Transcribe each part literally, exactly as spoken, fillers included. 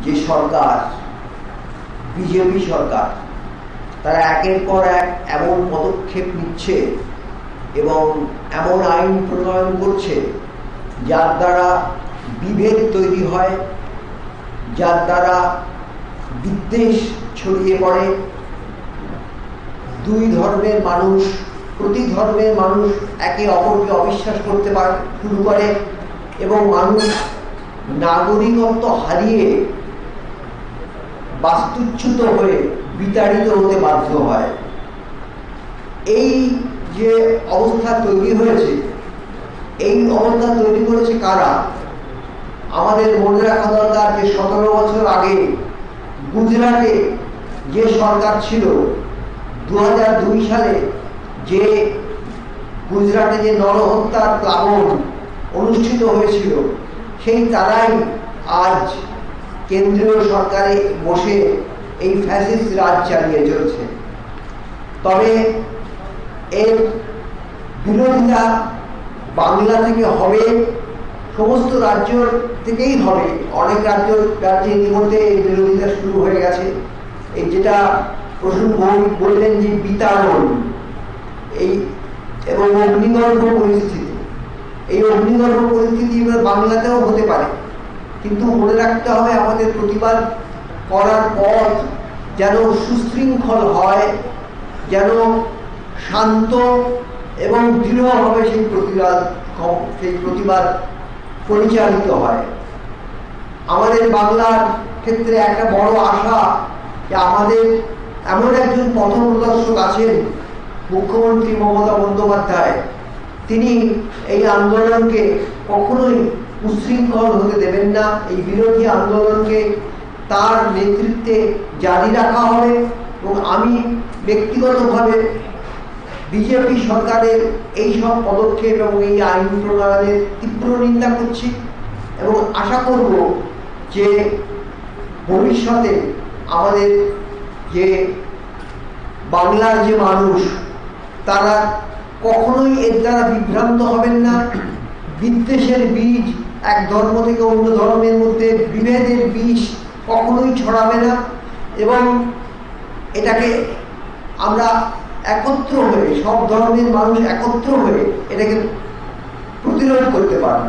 যে সরকার, বিজেপি সরকার, তারা একের পর এক এমন পদক্ষেপ নিচ্ছে এবং এমন আইন প্রণয়ন করছে যার দ্বারা বিভেদ তৈরি হয়, যার দ্বারা বিদ্বেষ ছড়িয়ে পড়ে। দুই ধর্মের মানুষ, প্রতি ধর্মের মানুষ একে অপরকে অবিশ্বাস করতে পারে শুরু করে এবং মানুষ নাগরিকত্ব হারিয়ে বাস্তুচ্যুত হয়ে বিতাড়িত হতে বাধ্য হয়। এই যে অবস্থা তৈরি হয়েছে, এই অবস্থা তৈরি করেছে কারা? আমাদের মনে রাখা দরকার যে সতেরো বছর আগে গুজরাটে যে সরকার ছিল, দু হাজার দুই সালে যে গুজরাটে যে নরহত্যার প্লাবন অনুষ্ঠিত হয়েছিল, সেই তারাই আজ কেন্দ্রীয় সরকারে বসে এই ফ্যাসিস্ট রাজ চালিয়ে চলছে। তবে এর বিরোধিতা বাংলা থেকে হবে, সমস্ত রাজ্য থেকেই হবে। অনেক রাজ্য রাজ্যে ইতিমধ্যে এই বিরোধিতা শুরু হয়ে গেছে। এই যেটা প্রসূন ভৌমিক বললেন যে বিতাড়ন এই এবং অগ্নিগর্ভ পরিস্থিতি, এই অগ্নিগর্ভ পরিস্থিতি এবার বাংলাতেও হতে পারে। কিন্তু মনে রাখতে হবে আমাদের প্রতিবাদ করার পথ যেন সুশৃঙ্খল হয়, যেন শান্ত এবং দৃঢ়ভাবে সেই প্রতিবাদ সেই প্রতিবাদ পরিচালিত হয়। আমাদের বাংলার ক্ষেত্রে একটা বড় আশা যে আমাদের এমন একজন পথপ্রদর্শক আছেন, মুখ্যমন্ত্রী মমতা বন্দ্যোপাধ্যায়। তিনি এই আন্দোলনকে কখনোই উচ্ছৃঙ্খল হতে দেবেন না। এই বিরোধী আন্দোলনকে তার নেতৃত্বে জারি রাখা হবে এবং আমি ব্যক্তিগতভাবে বিজেপি সরকারের এই সব পদক্ষেপ এবং এই আইন প্রণয়নের তীব্র নিন্দা করছি এবং আশা করব যে ভবিষ্যতে আমাদের যে বাংলার যে মানুষ, তারা কখনোই এর দ্বারা বিভ্রান্ত হবেন না। বিদ্বেষের বীজ, এক ধর্ম থেকে অন্য ধর্মের মধ্যে বিভেদের বীজ কখনোই ছড়াবে না এবং এটাকে আমরা একত্র হয়ে, সব ধর্মের মানুষ একত্র হয়ে এটাকে প্রতিরোধ করতে পারব।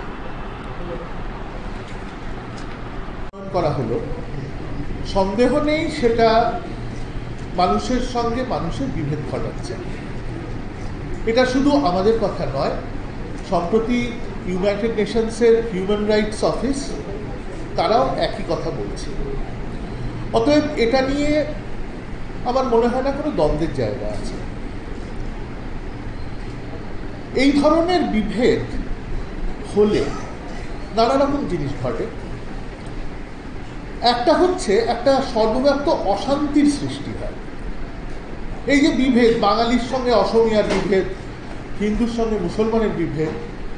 করা হলো, সন্দেহ নেই সেটা মানুষের সঙ্গে মানুষের বিভেদ ঘটাচ্ছে। এটা শুধু আমাদের কথা নয়, সম্প্রতি ইউনাইটেড নেশনসের হিউম্যান রাইটস অফিস তারাও একই কথা বলছে। অতএব এটা নিয়ে আমার মনে হয় না কোনো দ্বন্দ্বের জায়গা আছে। এই ধরনের বিভেদ হলে নানা রকম জিনিস ঘটে। একটা হচ্ছে একটা সর্বব্যাপ্ত অশান্তির সৃষ্টি হয়। এই যে বিভেদ, বাঙালির সঙ্গে অসমীয়ার বিভেদ, হিন্দুর সঙ্গে মুসলমানের বিভেদ,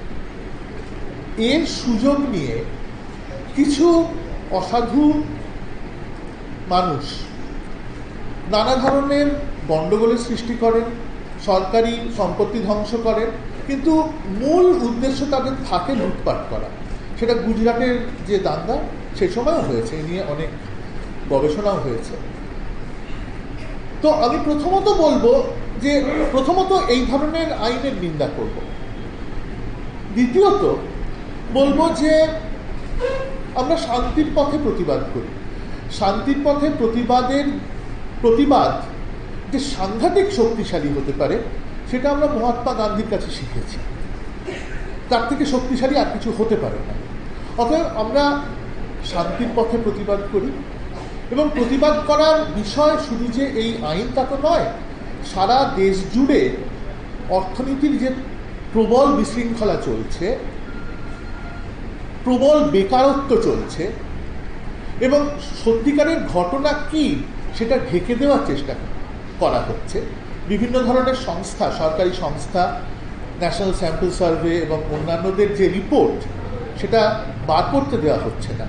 এর সুযোগ নিয়ে কিছু অসাধু মানুষ নানা ধরনের গণ্ডগোলের সৃষ্টি করেন, সরকারি সম্পত্তি ধ্বংস করেন, কিন্তু মূল উদ্দেশ্য তাদের থাকে লুটপাট করা। সেটা গুজরাটের যে দাঙ্গা সে সময়ও হয়েছে, এ নিয়ে অনেক গবেষণাও হয়েছে। তো আমি প্রথমত বলবো যে প্রথমত এই ধরনের আইনের নিন্দা করব। দ্বিতীয়ত বলবো যে আমরা শান্তির পথে প্রতিবাদ করি। শান্তির পথে প্রতিবাদের প্রতিবাদ যে সাংঘাতিক শক্তিশালী হতে পারে সেটা আমরা মহাত্মা গান্ধীর কাছে শিখেছি। তার থেকে শক্তিশালী আর কিছু হতে পারে না। অতএব আমরা শান্তির পথে প্রতিবাদ করি এবং প্রতিবাদ করার বিষয় শুধু যে এই আইন তা তো নয়। সারা দেশ জুড়ে অর্থনীতির যে প্রবল বিশৃঙ্খলা চলছে, প্রবল বেকারত্ব চলছে এবং সত্যিকারের ঘটনা কি সেটা ঢেকে দেওয়ার চেষ্টা করা হচ্ছে। বিভিন্ন ধরনের সংস্থা, সরকারি সংস্থা, ন্যাশনাল স্যাম্পল সার্ভে এবং অন্যান্যদের যে রিপোর্ট সেটা বার করতে দেওয়া হচ্ছে না।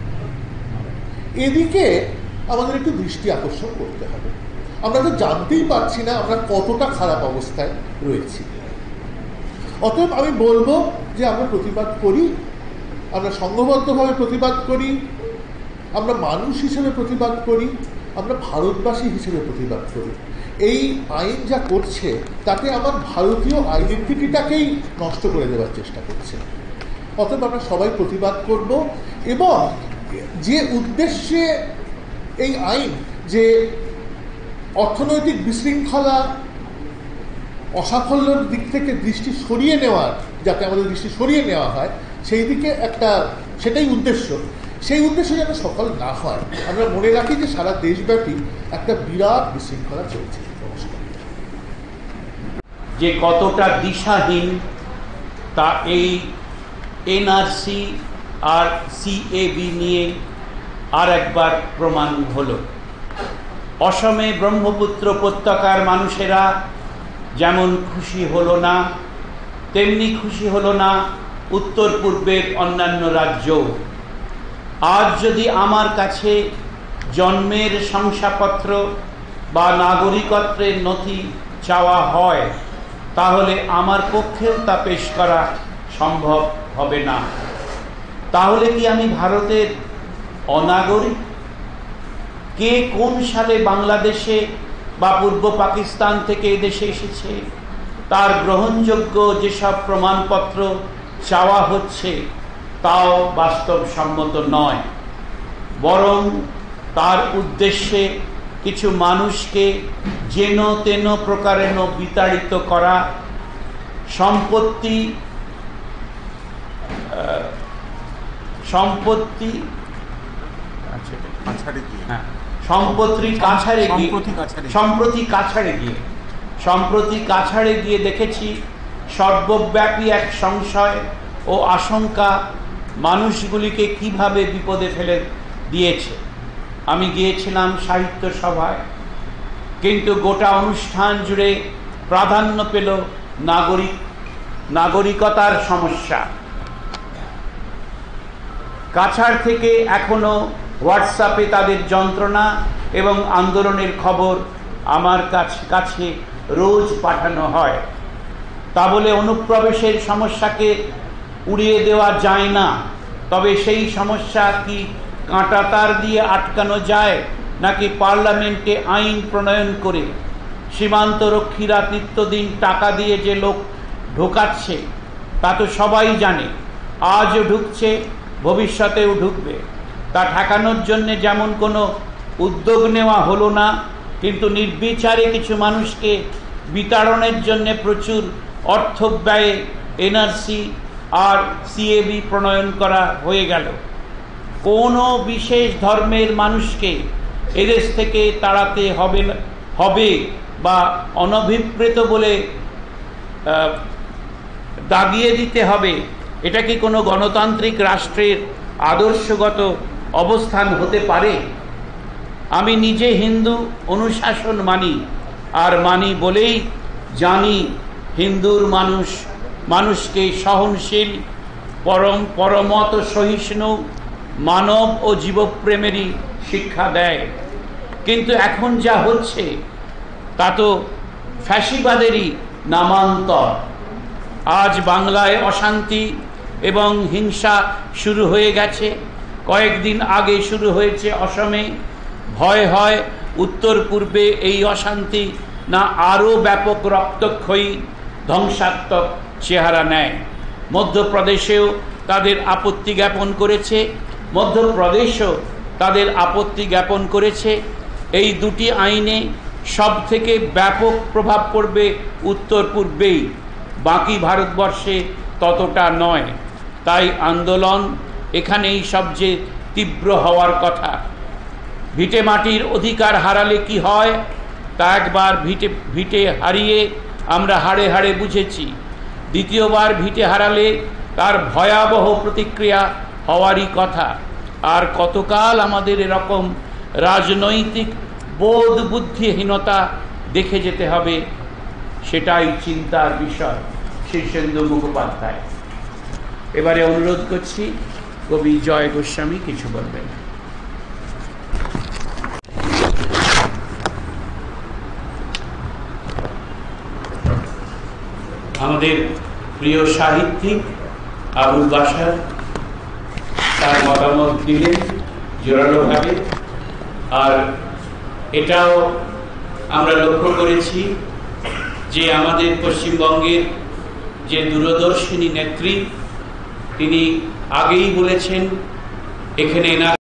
এদিকে আমাদের একটু দৃষ্টি আকর্ষণ করতে হবে। আমরা তো জানতেই পারছি না আমরা কতটা খারাপ অবস্থায় রয়েছি। অতএব আমি বলবো যে আমরা প্রতিবাদ করি, আমরা সংঘবদ্ধভাবে প্রতিবাদ করি, আমরা মানুষ হিসেবে প্রতিবাদ করি, আমরা ভারতবাসী হিসেবে প্রতিবাদ করি। এই আইন যা করছে তাতে আমার ভারতীয় আইডেন্টিটিটাকেই নষ্ট করে দেওয়ার চেষ্টা করছে। অতএব আমরা সবাই প্রতিবাদ করব, এবং যে উদ্দেশ্যে এই আইন, যে অর্থনৈতিক বিশৃঙ্খলা অসাফল্যের দিক থেকে দৃষ্টি সরিয়ে নেওয়ার, যাতে আমাদের দৃষ্টি সরিয়ে নেওয়া হয় সেই দিকে একটা, সেটাই উদ্দেশ্য। সেই উদ্দেশ্য যেন সফল না হয়। আমরা মনে রাখি যে সারা দেশব্যাপী একটা বিরাট বিশৃঙ্খলা চলছে। যে কতটা দিশাহীন তা এই এনআরসি আর সিএবি নিয়ে আর একবার প্রমাণ হলো। অসমে ব্রহ্মপুত্র উপত্যকার মানুষেরা যেমন খুশি হলো না, তেমনি খুশি হলো না উত্তর পূর্বের অন্যান্য রাজ্য। আজ যদি আমার কাছে জন্মের শংসাপত্র বা নাগরিকত্বের নথি চাওয়া হয়, তাহলে আমার পক্ষেও তা পেশ করা সম্ভব হবে না। তাহলে কি আমি ভারতের অনাগরিক? কে কোন সালে বাংলাদেশে বা পূর্ব পাকিস্তান থেকে এদেশে এসেছে তার গ্রহণযোগ্য যেসব প্রমাণপত্র চাওয়া হচ্ছে তাও বাস্তবসম্মত নয়, বরং তার উদ্দেশ্যে কিছু মানুষকে যেন তেন প্রকারেণ বিতাড়িত করা, সম্পত্তি সম্পত্তি হ্যাঁ সম্পত্তি কাছাড়ে গিয়ে সম্প্রতি কাছাড়ে গিয়ে সম্প্রতি কাছাড়ে গিয়ে দেখেছি সর্বব্যাপী এক সংশয় ও আশঙ্কা মানুষগুলিকে কিভাবে বিপদে ফেলে দিয়েছে। আমি গিয়েছিলাম সাহিত্য সভায়, কিন্তু গোটা অনুষ্ঠান জুড়ে প্রাধান্য পেল নাগরিক নাগরিকতার সমস্যা। কাছাড় থেকে এখনো হোয়াটসঅ্যাপে তাদের যন্ত্রণা এবং আন্দোলনের খবর আমার কাছে কাছে রোজ পাঠানো হয়। তা বলে অনুপ্রবেশের সমস্যাকে উড়িয়ে দেওয়া যায় না, তবে সেই সমস্যা কি কাঁটাতার দিয়ে আটকানো যায়, নাকি পার্লামেন্টে আইন প্রণয়ন করে? সীমান্ত রক্ষীরা নিত্যদিন টাকা দিয়ে যে লোক ঢোকাচ্ছে তা তো সবাই জানে, আজও ঢুকছে, ভবিষ্যতেও ঢুকবে। তা ঠেকানোর জন্যে যেমন কোনো উদ্যোগ নেওয়া হলো না, কিন্তু নির্বিচারে কিছু মানুষকে বিতাড়নের জন্যে প্রচুর অর্থ ব্যয়ে এনআরসি আর সিএবি প্রণয়ন করা হয়ে গেল। কোনো বিশেষ ধর্মের মানুষকে এদেশ থেকে তাড়াতে হবে হবে বা অনভিপ্রেত বলে দাগিয়ে দিতে হবে, এটা কি কোনো গণতান্ত্রিক রাষ্ট্রের আদর্শগত অবস্থান হতে পারে? আমি নিজে হিন্দু, অনুশাসন মানি, আর মানি বলেই জানি হিন্দুর মানুষ মানুষকে সহনশীল, পরম পরমত সহিষ্ণু, মানব ও জীবপ্রেমেরই শিক্ষা দেয়। কিন্তু এখন যা হচ্ছে তা তো ফ্যাসিবাদেরই নামান্তর। আজ বাংলায় অশান্তি এবং হিংসা শুরু হয়ে গেছে, কয়েকদিন আগে শুরু হয়েছে অসমে। ভয় হয় উত্তর পূর্বে এই অশান্তি না আরও ব্যাপক রক্তক্ষয়ী ধ্বংসাত্মক চেহারা নেয়। মধ্যপ্রদেশেও তাদের আপত্তি জ্ঞাপন করেছে মধ্যপ্রদেশও তাদের আপত্তি জ্ঞাপন করেছে এই দুটি আইনে সব থেকে ব্যাপক প্রভাব পড়বে উত্তর পূর্বেই, বাকি ভারতবর্ষে ততটা নয়। তাই আন্দোলন এখানেই সবচেয়ে তীব্র হওয়ার কথা। ভিটে মাটির অধিকার হারালে কি হয় তা একবার ভিটে ভিটে হারিয়ে আমরা হাড়ে হাড়ে বুঝেছি। দ্বিতীয়বার ভিটে হারালে তার ভয়াবহ প্রতিক্রিয়া হওয়ারই কথা। আর কতকাল আমাদের এরকম রাজনৈতিক বোধ বুদ্ধিহীনতা দেখে যেতে হবে, সেটাই চিন্তার বিষয়। শীর্ষেন্দু মুখোপাধ্যায়। এবারে অনুরোধ করছি কবি জয় গোস্বামী কিছু বলবেন। আমাদের প্রিয় সাহিত্যিক আবুল বাশার তার মতামত দিলেন। জোরালোভাবে। আর এটাও আমরা লক্ষ্য করেছি যে আমাদের পশ্চিমবঙ্গের যে দূরদর্শিনী নেত্রী, তিনি আগেই বলেছেন এখানে এনার